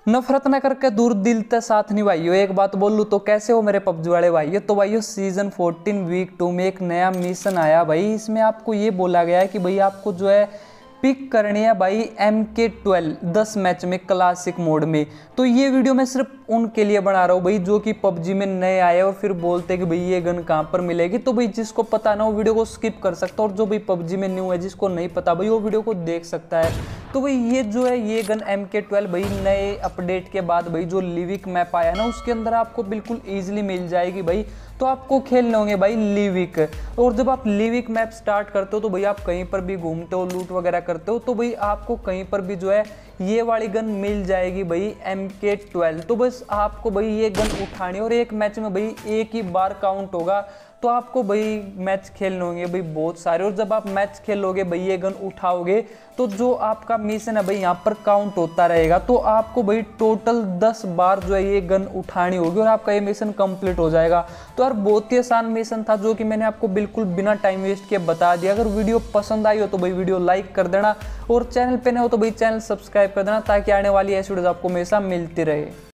नफरत न करके दूर दिल ते साथ निभाइयो। एक बात बोल लूँ तो कैसे हो मेरे पबजी वाले भाइयों। तो भाइयों सीजन 14 वीक 2 में एक नया मिशन आया भाई। इसमें आपको ये बोला गया है कि भाई आपको जो है पिक करनी है भाई MK12 10 मैच में क्लासिक मोड में। तो ये वीडियो मैं सिर्फ उनके लिए बना रहा हूँ भाई जो कि पबजी में नए आए और फिर बोलते हैं कि भाई ये गन कहाँ पर मिलेगी। तो भाई जिसको पता ना वो वीडियो को स्किप कर सकता है, और जो भाई पबजी में न्यू है जिसको नहीं पता भाई वो वीडियो को देख सकता है। तो भाई ये जो है ये गन MK12 भाई नए अपडेट के बाद भाई जो लिविक मैप आया ना उसके अंदर आपको बिल्कुल ईजिली मिल जाएगी भाई। तो आपको खेलने होंगे भाई लिविक, और जब आप लिविक मैप स्टार्ट करते हो तो भाई आप कहीं पर भी घूमते हो लूट वगैरह करते हो तो भाई आपको कहीं पर भी जो है ये वाली गन मिल जाएगी भाई MK12। तो बस आपको भाई ये गन उठानी, और एक मैच में भाई एक ही बार काउंट होगा। तो आपको भाई मैच खेलने होंगे भाई बहुत सारे, और जब आप मैच खेलोगे भाई ये गन उठाओगे तो जो आपका मिशन है भाई यहाँ पर काउंट होता रहेगा। तो आपको भाई टोटल 10 बार जो है ये गन उठानी होगी और आपका ये मिशन कंप्लीट हो जाएगा। तो यार बहुत ही आसान मिशन था जो कि मैंने आपको बिल्कुल बिना टाइम वेस्ट किए बता दिया। अगर वीडियो पसंद आई हो तो भाई वीडियो लाइक कर देना, और चैनल पे नए हो तो भाई चैनल सब्सक्राइब कर देना ताकि आने वाली ऐसी वीडियोस आपको हमेशा मिलती रहे।